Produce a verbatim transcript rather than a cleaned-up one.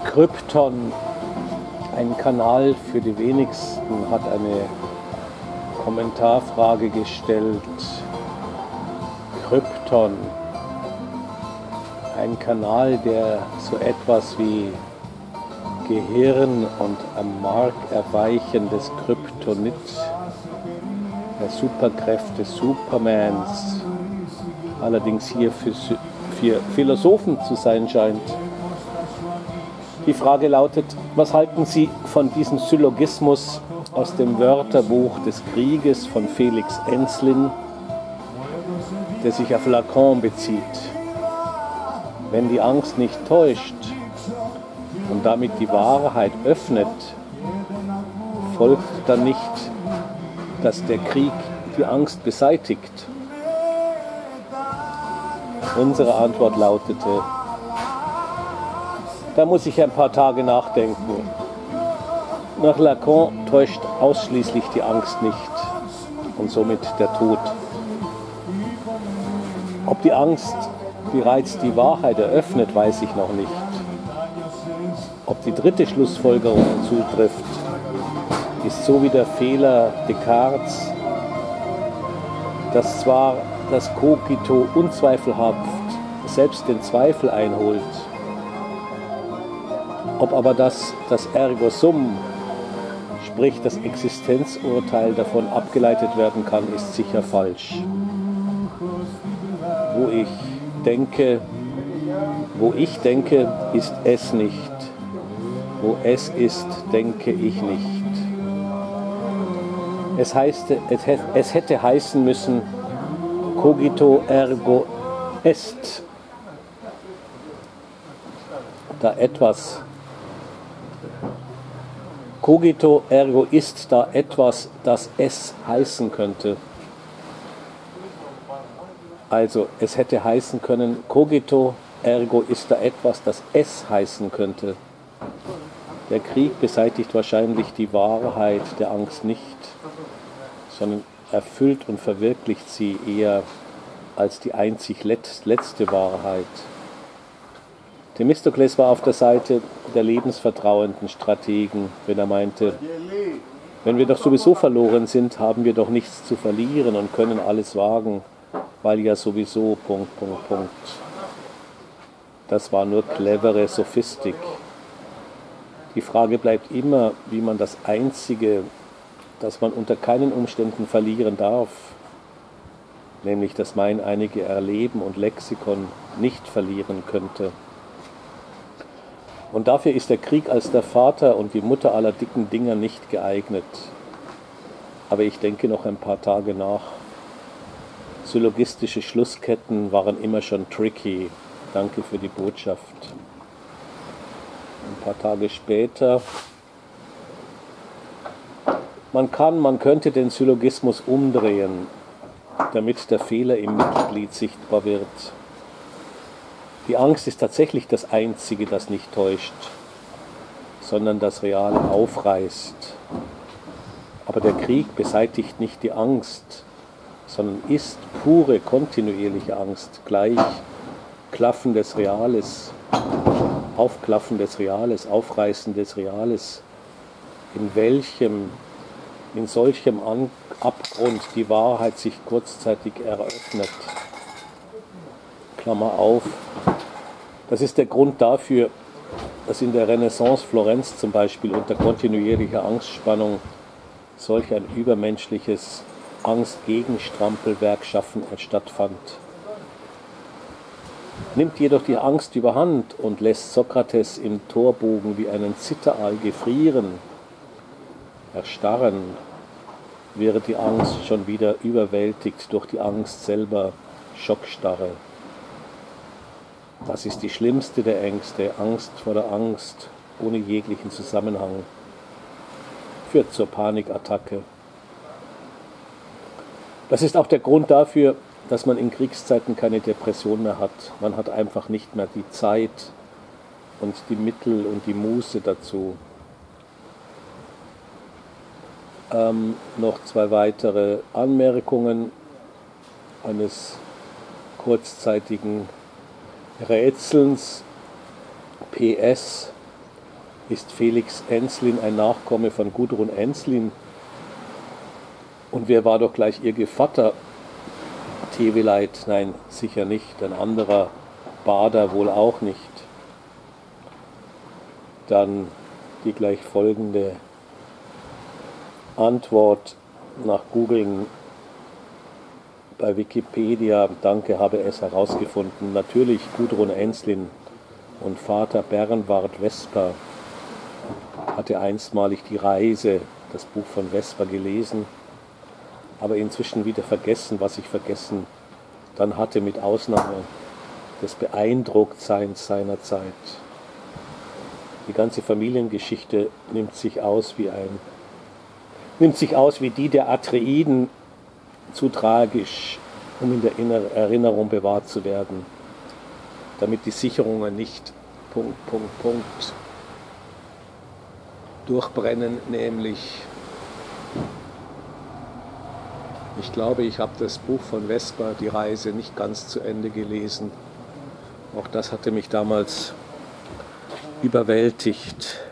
Krypton, ein Kanal für die wenigsten, hat eine Kommentarfrage gestellt. Krypton, ein Kanal, der so etwas wie Gehirn und am Mark erweichendes Kryptonit der Superkräfte Supermans, allerdings hier für, für Philosophen zu sein scheint. Die Frage lautet, was halten Sie von diesem Syllogismus aus dem Wörterbuch des Krieges von Felix Enslin, der sich auf Lacan bezieht? Wenn die Angst nicht täuscht und damit die Wahrheit öffnet, folgt dann nicht, dass der Krieg die Angst beseitigt? Unsere Antwort lautete, da muss ich ein paar Tage nachdenken. Nach Lacan täuscht ausschließlich die Angst nicht und somit der Tod. Ob die Angst bereits die Wahrheit eröffnet, weiß ich noch nicht. Ob die dritte Schlussfolgerung zutrifft, ist so wie der Fehler Descartes, dass zwar das Cogito unzweifelhaft selbst den Zweifel einholt, ob aber das, das Ergo Sum, sprich das Existenzurteil davon abgeleitet werden kann, ist sicher falsch. Wo ich denke, wo ich denke, ist es nicht. Wo es ist, denke ich nicht. Es, heißt, es hätte heißen müssen, cogito ergo est. Da etwas, cogito ergo ist da etwas, das es heißen könnte. Also es hätte heißen können, cogito ergo ist da etwas, das es heißen könnte. Der Krieg beseitigt wahrscheinlich die Wahrheit der Angst nicht, sondern erfüllt und verwirklicht sie eher als die einzig letzte Wahrheit. Themistokles war auf der Seite der lebensvertrauenden Strategen, wenn er meinte, wenn wir doch sowieso verloren sind, haben wir doch nichts zu verlieren und können alles wagen, weil ja sowieso, Punkt, Punkt, Punkt. Das war nur clevere Sophistik. Die Frage bleibt immer, wie man das Einzige, das man unter keinen Umständen verlieren darf, nämlich das meineinige Erleben und Lexikon, nicht verlieren könnte. Und dafür ist der Krieg als der Vater und die Mutter aller dicken Dinger nicht geeignet. Aber ich denke noch ein paar Tage nach. Syllogistische Schlussketten waren immer schon tricky. Danke für die Botschaft. Ein paar Tage später. Man kann, man könnte den Syllogismus umdrehen, damit der Fehler im Mittelglied sichtbar wird. Die Angst ist tatsächlich das Einzige, das nicht täuscht, sondern das Reale aufreißt. Aber der Krieg beseitigt nicht die Angst, sondern ist pure, kontinuierliche Angst, gleich Klaffen des Reales, Aufklaffen des Reales, Aufreißen des Reales, in welchem, in solchem Abgrund die Wahrheit sich kurzzeitig eröffnet. Klammer auf. Das ist der Grund dafür, dass in der Renaissance Florenz zum Beispiel unter kontinuierlicher Angstspannung solch ein übermenschliches Angst-Gegenstrampelwerk schaffen stattfand. Nimmt jedoch die Angst überhand und lässt Sokrates im Torbogen wie einen Zitteraal gefrieren, erstarren, wäre die Angst schon wieder überwältigt durch die Angst selber, Schockstarre. Das ist die schlimmste der Ängste, Angst vor der Angst, ohne jeglichen Zusammenhang, führt zur Panikattacke. Das ist auch der Grund dafür, dass man in Kriegszeiten keine Depression mehr hat. Man hat einfach nicht mehr die Zeit und die Mittel und die Muße dazu. Ähm, noch zwei weitere Anmerkungen eines kurzzeitigen Rätselns. P S. ist Felix Enslin ein Nachkomme von Gudrun Enslin. Und wer war doch gleich ihr Gevatter? Teveleit, nein, sicher nicht. Ein anderer Bader wohl auch nicht. Dann die gleich folgende Antwort nach Googlen bei Wikipedia. Danke, habe es herausgefunden. Natürlich Gudrun Enslin und Vater Bernward Vesper hatte einstmalig die Reise, das Buch von Vesper, gelesen, aber inzwischen wieder vergessen, was ich vergessen dann hatte, mit Ausnahme des Beeindrucktseins seiner Zeit. Die ganze Familiengeschichte nimmt sich aus wie ein, nimmt sich aus wie die der Atreiden, zu tragisch, um in der Erinnerung bewahrt zu werden, damit die Sicherungen nicht Punkt, Punkt, Punkt durchbrennen, nämlich ich glaube, ich habe das Buch von Vesper, die Reise, nicht ganz zu Ende gelesen. Auch das hatte mich damals überwältigt.